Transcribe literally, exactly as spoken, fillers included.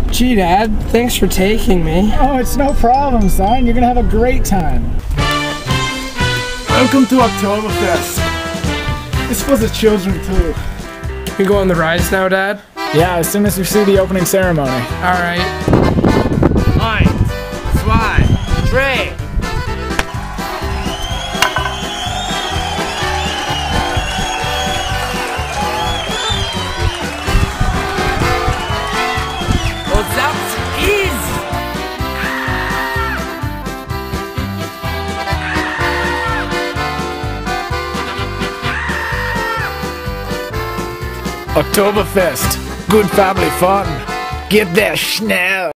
Gee, Dad, thanks for taking me. Oh, it's no problem, son. You're gonna have a great time. Welcome to Oktoberfest. This was a children too. We go on the rides now, Dad? Yeah, as soon as we see the opening ceremony. Alright. Eins, zwei, drei. Und das ist... Oktoberfest. Good family fun. Get there schnell.